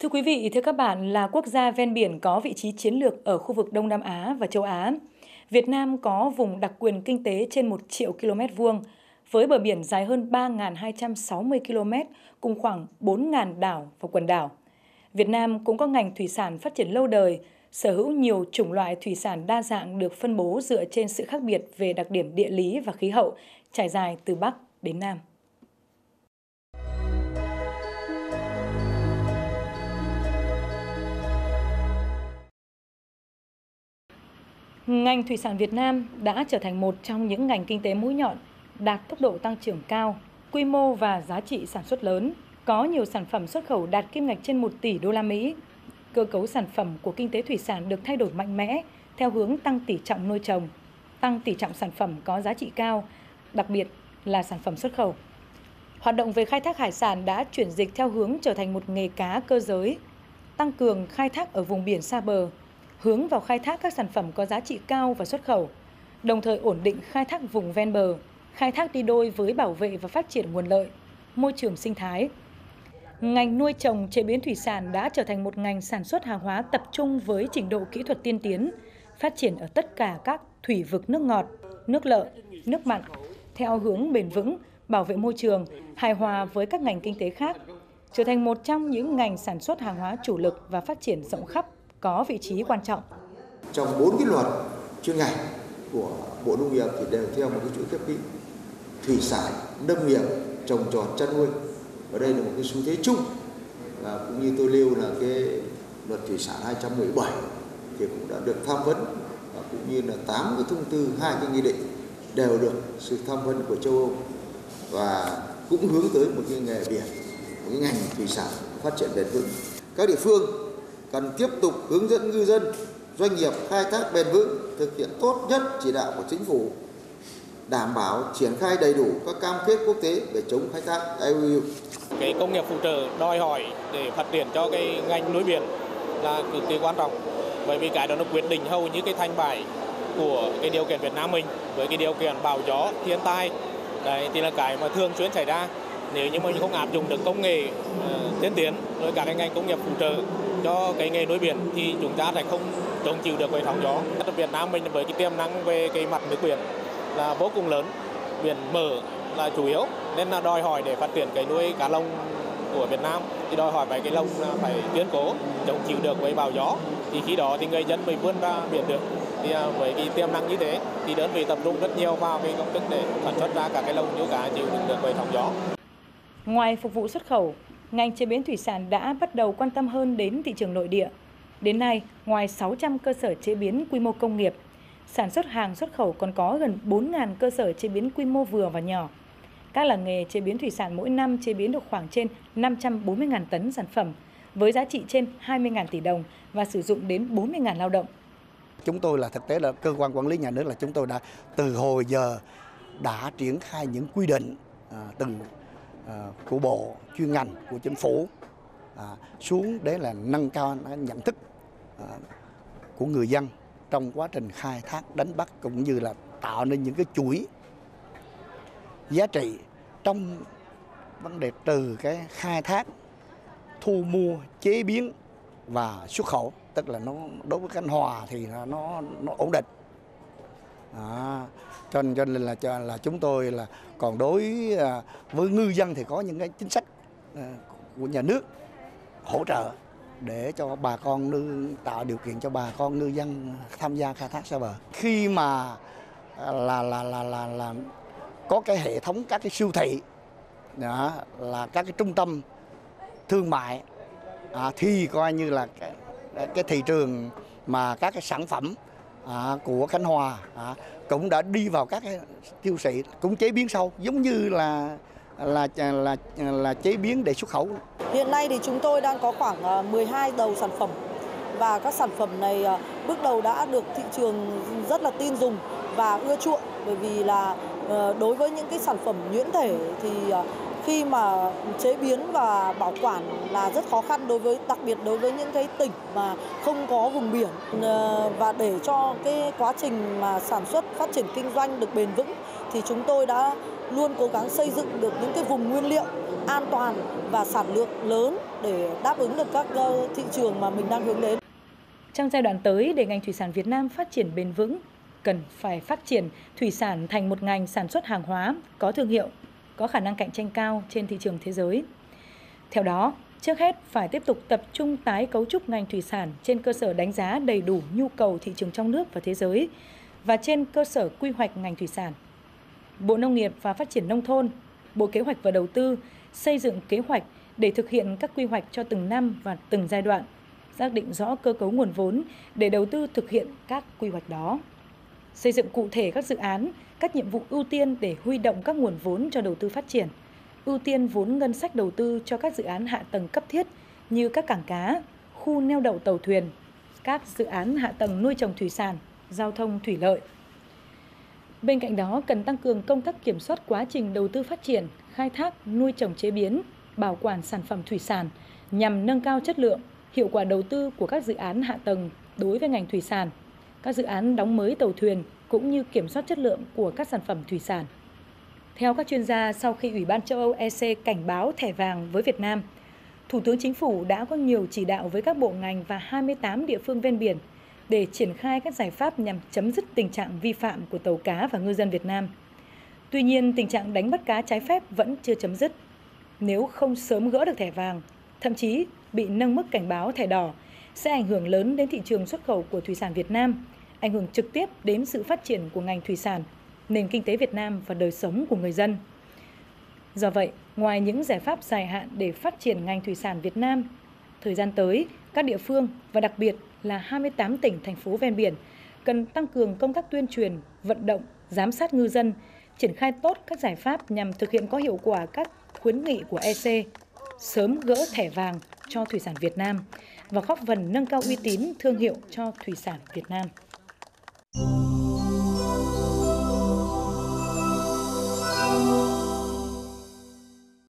Thưa quý vị, thưa các bạn, là quốc gia ven biển có vị trí chiến lược ở khu vực Đông Nam Á và châu Á. Việt Nam có vùng đặc quyền kinh tế trên 1 triệu km vuông, với bờ biển dài hơn 3.260 km cùng khoảng 4.000 đảo và quần đảo. Việt Nam cũng có ngành thủy sản phát triển lâu đời, sở hữu nhiều chủng loại thủy sản đa dạng được phân bố dựa trên sự khác biệt về đặc điểm địa lý và khí hậu, trải dài từ Bắc đến Nam. Ngành thủy sản Việt Nam đã trở thành một trong những ngành kinh tế mũi nhọn, đạt tốc độ tăng trưởng cao, quy mô và giá trị sản xuất lớn, có nhiều sản phẩm xuất khẩu đạt kim ngạch trên 1 tỷ đô la Mỹ. Cơ cấu sản phẩm của kinh tế thủy sản được thay đổi mạnh mẽ theo hướng tăng tỷ trọng nuôi trồng, tăng tỷ trọng sản phẩm có giá trị cao, đặc biệt là sản phẩm xuất khẩu. Hoạt động về khai thác hải sản đã chuyển dịch theo hướng trở thành một nghề cá cơ giới, tăng cường khai thác ở vùng biển xa bờ, hướng vào khai thác các sản phẩm có giá trị cao và xuất khẩu, đồng thời ổn định khai thác vùng ven bờ, khai thác đi đôi với bảo vệ và phát triển nguồn lợi, môi trường sinh thái. Ngành nuôi trồng chế biến thủy sản đã trở thành một ngành sản xuất hàng hóa tập trung với trình độ kỹ thuật tiên tiến, phát triển ở tất cả các thủy vực nước ngọt, nước lợ, nước mặn, theo hướng bền vững, bảo vệ môi trường, hài hòa với các ngành kinh tế khác, trở thành một trong những ngành sản xuất hàng hóa chủ lực và phát triển rộng khắp, có vị trí quan trọng. Trong 4 cái luật chuyên ngành của Bộ Nông nghiệp thì đều theo một cái chuỗi khép kín: thủy sản, nông nghiệp, trồng trọt, chăn nuôi. Ở đây là một cái xu thế chung, và cũng như tôi nêu là cái luật thủy sản 2017 thì cũng đã được tham vấn, và cũng như là 8 cái thông tư, 2 cái nghị định đều được sự tham vấn của châu Âu, và cũng hướng tới một cái nghề biển, một cái ngành thủy sản phát triển bền vững. Các địa phương cần tiếp tục hướng dẫn ngư dân, doanh nghiệp khai thác bền vững, thực hiện tốt nhất chỉ đạo của chính phủ, đảm bảo triển khai đầy đủ các cam kết quốc tế về chống khai thác IUU. Cái công nghiệp phụ trợ đòi hỏi để phát triển cho cái ngành nuôi biển là cực kỳ quan trọng, bởi vì cái đó nó quyết định hầu như cái thành bại của cái điều kiện Việt Nam mình, với cái điều kiện bão gió, thiên tai. Đấy thì là cái mà thường xuyên xảy ra. Nếu như mình không áp dụng được công nghệ tiên tiến rồi cả cái ngành công nghiệp phụ trợ cho cái nghề nuôi biển thì chúng ta sẽ không chống chịu được với sóng gió. Việt Nam mình với cái tiềm năng về cái mặt nước biển là vô cùng lớn, biển mở là chủ yếu, nên là đòi hỏi để phát triển cái nuôi cá lồng của Việt Nam thì đòi hỏi phải cái lồng phải kiên cố, chống chịu được với bão gió, thì khi đó thì người dân mới vươn ra biển được. Thì với cái tiềm năng như thế thì đơn vị tập trung rất nhiều vào cái công thức để sản xuất ra cả cái lồng nuôi cá chịu được với sóng gió. Ngoài phục vụ xuất khẩu, ngành chế biến thủy sản đã bắt đầu quan tâm hơn đến thị trường nội địa. Đến nay, ngoài 600 cơ sở chế biến quy mô công nghiệp, sản xuất hàng xuất khẩu còn có gần 4.000 cơ sở chế biến quy mô vừa và nhỏ. Các làng nghề chế biến thủy sản mỗi năm chế biến được khoảng trên 540.000 tấn sản phẩm, với giá trị trên 20.000 tỷ đồng và sử dụng đến 40.000 lao động. Chúng tôi là thực tế là cơ quan quản lý nhà nước, là chúng tôi đã từ hồi giờ đã triển khai những quy định của bộ chuyên ngành của chính phủ xuống để là nâng cao nhận thức của người dân trong quá trình khai thác đánh bắt, cũng như là tạo nên những cái chuỗi giá trị trong vấn đề từ cái khai thác, thu mua, chế biến và xuất khẩu. Tức là nó đối với Khánh Hòa thì nó ổn định. Cho nên là chúng tôi là còn đối với ngư dân thì có những cái chính sách của nhà nước hỗ trợ để cho bà con tạo điều kiện cho bà con ngư dân tham gia khai thác xa bờ. Khi mà là có cái hệ thống các cái siêu thị, là các cái trung tâm thương mại, thì coi như là cái thị trường mà các cái sản phẩm của Khánh Hòa cũng đã đi vào các cái siêu thị, cũng chế biến sâu giống như là chế biến để xuất khẩu. Hiện nay thì chúng tôi đang có khoảng 12 đầu sản phẩm, và các sản phẩm này bước đầu đã được thị trường rất là tin dùng và ưa chuộng, bởi vì là đối với những cái sản phẩm nhuyễn thể thì khi mà chế biến và bảo quản là rất khó khăn, đặc biệt đối với những cái tỉnh mà không có vùng biển, và để cho cái quá trình mà sản xuất phát triển kinh doanh được bền vững thì chúng tôi đã luôn cố gắng xây dựng được những cái vùng nguyên liệu an toàn và sản lượng lớn để đáp ứng được các thị trường mà mình đang hướng đến. Trong giai đoạn tới, để ngành thủy sản Việt Nam phát triển bền vững, cần phải phát triển thủy sản thành một ngành sản xuất hàng hóa có thương hiệu, có khả năng cạnh tranh cao trên thị trường thế giới. Theo đó, trước hết phải tiếp tục tập trung tái cấu trúc ngành thủy sản trên cơ sở đánh giá đầy đủ nhu cầu thị trường trong nước và thế giới và trên cơ sở quy hoạch ngành thủy sản. Bộ Nông nghiệp và Phát triển Nông thôn, Bộ Kế hoạch và Đầu tư xây dựng kế hoạch để thực hiện các quy hoạch cho từng năm và từng giai đoạn, xác định rõ cơ cấu nguồn vốn để đầu tư thực hiện các quy hoạch đó. Xây dựng cụ thể các dự án, các nhiệm vụ ưu tiên để huy động các nguồn vốn cho đầu tư phát triển, ưu tiên vốn ngân sách đầu tư cho các dự án hạ tầng cấp thiết như các cảng cá, khu neo đậu tàu thuyền, các dự án hạ tầng nuôi trồng thủy sản, giao thông thủy lợi. Bên cạnh đó, cần tăng cường công tác kiểm soát quá trình đầu tư phát triển, khai thác, nuôi trồng chế biến, bảo quản sản phẩm thủy sản nhằm nâng cao chất lượng, hiệu quả đầu tư của các dự án hạ tầng đối với ngành thủy sản, các dự án đóng mới tàu thuyền cũng như kiểm soát chất lượng của các sản phẩm thủy sản. Theo các chuyên gia, sau khi Ủy ban châu Âu EC cảnh báo thẻ vàng với Việt Nam, Thủ tướng Chính phủ đã có nhiều chỉ đạo với các bộ ngành và 28 địa phương ven biển để triển khai các giải pháp nhằm chấm dứt tình trạng vi phạm của tàu cá và ngư dân Việt Nam. Tuy nhiên, tình trạng đánh bắt cá trái phép vẫn chưa chấm dứt. Nếu không sớm gỡ được thẻ vàng, thậm chí bị nâng mức cảnh báo thẻ đỏ, sẽ ảnh hưởng lớn đến thị trường xuất khẩu của thủy sản Việt Nam, ảnh hưởng trực tiếp đến sự phát triển của ngành thủy sản, nền kinh tế Việt Nam và đời sống của người dân. Do vậy, ngoài những giải pháp dài hạn để phát triển ngành thủy sản Việt Nam, thời gian tới, các địa phương và đặc biệt là 28 tỉnh, thành phố ven biển cần tăng cường công tác tuyên truyền, vận động, giám sát ngư dân, triển khai tốt các giải pháp nhằm thực hiện có hiệu quả các khuyến nghị của EC, sớm gỡ thẻ vàng cho thủy sản Việt Nam và góp phần nâng cao uy tín thương hiệu cho thủy sản Việt Nam.